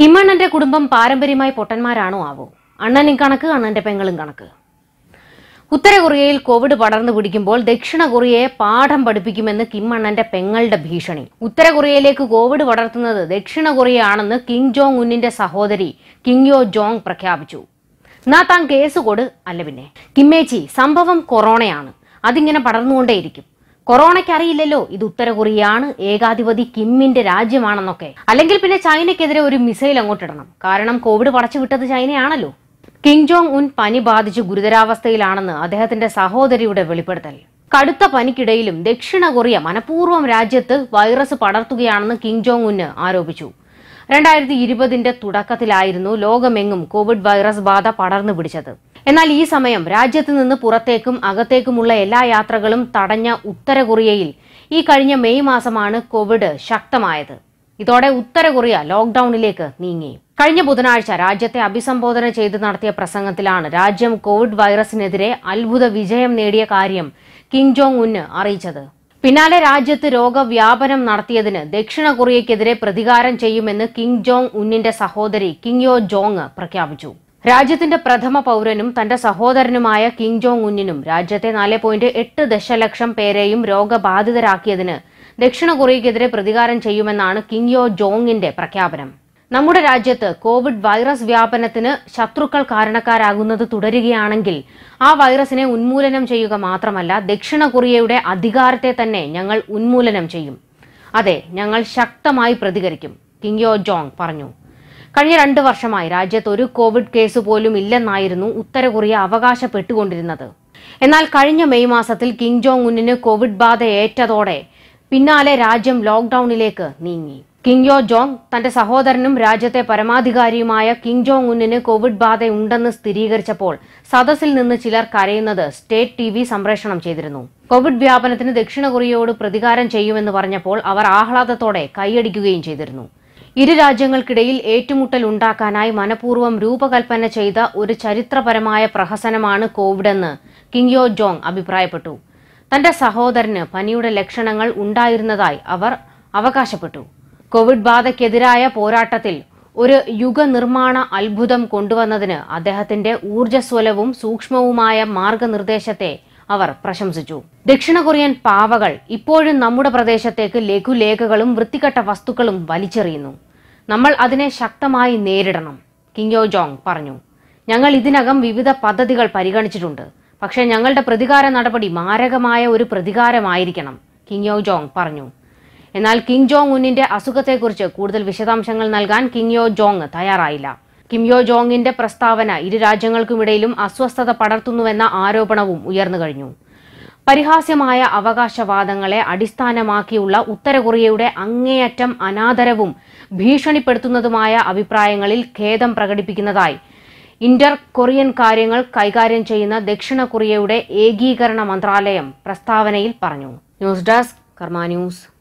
കിമ്മണ്ണന്റെ കുടുംബം പാരമ്പര്യമായി പൊട്ടന്മാരാണോ ആവോ? അണ്ണനും കണക്ക്, അണ്ണന്റെ പെങ്ങളും കണക്ക്. ഉത്തര കൊറിയയിൽ കോവിഡ് പടർന്നു പിടിക്കുമ്പോൾ ദക്ഷിണ കൊറിയയെ പാഠം പഠിപ്പിക്കുമെന്ന് കിമ്മണ്ണന്റെ പെങ്ങളുടെ ഭീഷണി. ഉത്തര കൊറിയയിലേക്ക് കോവിഡ് പടർത്തുന്നത് ദക്ഷിണ കൊറിയയാണെന്ന് കിം ജോങ് ഉന്നിന്റെ സഹോദരി കിം യോ ജോങ് പ്രഖ്യാപിച്ചു. എന്നാ താൻ കേസ് കൊടു. അല്ല പിന്നെ കിമ്മേച്ചി, സംഭവം കൊറോണയാണ്, അതിങ്ങനെ പടർന്നുകൊണ്ടേയിരിക്കും. കൊറോണയ്ക്ക് അറിയില്ലല്ലോ ഇത് ഉത്തര കൊറിയയാണ്, ഏകാധിപതി കിമ്മിന്റെ രാജ്യമാണെന്നൊക്കെ. അല്ലെങ്കിൽ പിന്നെ ചൈനയ്ക്കെതിരെ ഒരു മിസൈൽ അങ്ങോട്ടിടണം. കാരണം കോവിഡ് പടച്ചുവിട്ടത് ചൈനയാണല്ലോ. കിം ജോങ് ഉൻ പനി ബാധിച്ച് ഗുരുതരാവസ്ഥയിലാണെന്ന് അദ്ദേഹത്തിന്റെ സഹോദരിയുടെ വെളിപ്പെടുത്തൽ. കടുത്ത പനിക്കിടയിലും ദക്ഷിണ കൊറിയ മനഃപൂർവ്വം രാജ്യത്ത് വൈറസ് പടർത്തുകയാണെന്ന് കിം ജോങ് ഉൻ ആരോപിച്ചു. 2020 തുടക്കത്തിലായിരുന്നു ലോകമെങ്ങും കോവിഡ് വൈറസ് ബാധ പടർന്നു പിടിച്ചത്. എന്നാൽ ഈ സമയം രാജ്യത്ത് നിന്ന് പുറത്തേക്കും അകത്തേക്കുമുള്ള എല്ലാ യാത്രകളും തടഞ്ഞ ഉത്തര കൊറിയയിൽ ഈ കഴിഞ്ഞ മെയ് മാസമാണ് കോവിഡ് ശക്തമായത്. ഇതോടെ ഉത്തര കൊറിയ ലോക്ക്ഡൌണിലേക്ക് നീങ്ങി. കഴിഞ്ഞ ബുധനാഴ്ച രാജ്യത്തെ അഭിസംബോധന ചെയ്ത് നടത്തിയ പ്രസംഗത്തിലാണ് രാജ്യം കോവിഡ് വൈറസിനെതിരെ അത്ഭുത വിജയം നേടിയ കാര്യം കിം ജോങ് ഉൻ അറിയിച്ചത്. പിന്നാലെ രാജ്യത്ത് രോഗവ്യാപനം നടത്തിയതിന് ദക്ഷിണ കൊറിയയ്ക്കെതിരെ പ്രതികാരം ചെയ്യുമെന്ന് കിം ജോങ് ഉന്നിന്റെ സഹോദരി കിം യോ ജോങ് പ്രഖ്യാപിച്ചു. രാജ്യത്തിന്റെ പ്രഥമ പൗരനും തന്റെ സഹോദരനുമായ കിം ജോങ് ഉന്നിനും രാജ്യത്തെ 4.8 ദശലക്ഷം പേരെയും രോഗബാധിതരാക്കിയതിന് ദക്ഷിണ കൊറിയയ്ക്കെതിരെ പ്രതികാരം ചെയ്യുമെന്നാണ് കിം യോ ജോങ്ങിന്റെ പ്രഖ്യാപനം. നമ്മുടെ രാജ്യത്ത് കോവിഡ് വൈറസ് വ്യാപനത്തിന് ശത്രുക്കൾ കാരണക്കാരാകുന്നത് തുടരുകയാണെങ്കിൽ ആ വൈറസിനെ ഉന്മൂലനം ചെയ്യുക മാത്രമല്ല, ദക്ഷിണ കൊറിയയുടെ അധികാരത്തെ തന്നെ ഞങ്ങൾ ഉന്മൂലനം ചെയ്യും. അതെ, ഞങ്ങൾ ശക്തമായി പ്രതികരിക്കും, കിം യോ ജോങ് പറഞ്ഞു. കഴിഞ്ഞ 2 വർഷമായി രാജ്യത്ത് ഒരു കോവിഡ് കേസ് പോലും ഇല്ലെന്നായിരുന്നു ഉത്തര കൊറിയ അവകാശപ്പെട്ടുകൊണ്ടിരുന്നത്. എന്നാൽ കഴിഞ്ഞ മെയ് മാസത്തിൽ കിം ജോങ് ഉന്നിന് കോവിഡ് ബാധ ഏറ്റതോടെ പിന്നാലെ രാജ്യം ലോക്ക്ഡൌണിലേക്ക് നീങ്ങി. കിം യോ ജോങ് തന്റെ സഹോദരനും രാജ്യത്തെ പരമാധികാരിയുമായ കിം ജോങ് ഉന്നിന് കോവിഡ് ബാധയുണ്ടെന്ന് സ്ഥിരീകരിച്ചപ്പോൾ സദസ്സിൽ നിന്ന് ചിലർ കരയുന്നത് സ്റ്റേറ്റ് TV സംപ്രേഷണം ചെയ്തിരുന്നു. കോവിഡ് വ്യാപനത്തിന് ദക്ഷിണ കൊറിയയോട് പ്രതികാരം ചെയ്യുമെന്ന് പറഞ്ഞപ്പോൾ അവർ ആഹ്ലാദത്തോടെ കൈയടിക്കുകയും ചെയ്തിരുന്നു. ഇരു രാജ്യങ്ങൾക്കിടയിൽ ഏറ്റുമുട്ടൽ ഉണ്ടാക്കാനായി മനഃപൂർവ്വം രൂപകൽപ്പന ചെയ്ത ഒരു ചരിത്രപരമായ പ്രഹസനമാണ് കോവിഡെന്ന് കിം യോ ജോങ് അഭിപ്രായപ്പെട്ടു. തന്റെ സഹോദരന് പനിയുടെ ലക്ഷണങ്ങൾ ഉണ്ടായിരുന്നതായി അവർ അവകാശപ്പെട്ടു. കോവിഡ് ബാധയ്ക്കെതിരായ പോരാട്ടത്തിൽ ഒരു യുഗനിർമ്മാണ അത്ഭുതം കൊണ്ടുവന്നതിന് അദ്ദേഹത്തിന്റെ ഊർജ്ജസ്വലവും സൂക്ഷ്മവുമായ മാർഗനിർദ്ദേശത്തെ അവർ പ്രശംസിച്ചു. ദക്ഷിണ കൊറിയൻ പാവകൾ ഇപ്പോഴും നമ്മുടെ പ്രദേശത്തേക്ക് ലഘുലേഖകളും വൃത്തികെട്ട വസ്തുക്കളും വലിച്ചെറിയുന്നു. നമ്മൾ അതിനെ ശക്തമായി നേരിടണം, കിം യോ ജോങ് പറഞ്ഞു. ഞങ്ങൾ ഇതിനകം വിവിധ പദ്ധതികൾ പരിഗണിച്ചിട്ടുണ്ട്. പക്ഷേ ഞങ്ങളുടെ പ്രതികാര നടപടി മാരകമായ ഒരു പ്രതികാരമായിരിക്കണം, കിം യോ ജോങ് പറഞ്ഞു. എന്നാൽ കിം ജോങ് ഉന്നിന്റെ അസുഖത്തെക്കുറിച്ച് കൂടുതൽ വിശദാംശങ്ങൾ നൽകാൻ കിം യോ ജോങ് തയ്യാറായില്ല. കിം യോ ജോങ്ങിന്റെ പ്രസ്താവന ഇരു രാജ്യങ്ങൾക്കുമിടയിലും അസ്വസ്ഥത പടർത്തുന്നുവെന്ന ആരോപണവും ഉയർന്നു കഴിഞ്ഞു. പരിഹാസ്യമായ അവകാശവാദങ്ങളെ അടിസ്ഥാനമാക്കിയുള്ള ഉത്തര കൊറിയയുടെ അങ്ങേയറ്റം അനാദരവും ഭീഷണിപ്പെടുത്തുന്നതുമായ അഭിപ്രായങ്ങളിൽ ഖേദം പ്രകടിപ്പിക്കുന്നതായി ഇന്റർ കൊറിയൻ കാര്യങ്ങൾ കൈകാര്യം ചെയ്യുന്ന ദക്ഷിണ കൊറിയയുടെ ഏകീകരണ മന്ത്രാലയം പ്രസ്താവനയിൽ പറഞ്ഞു. News desk Karma news.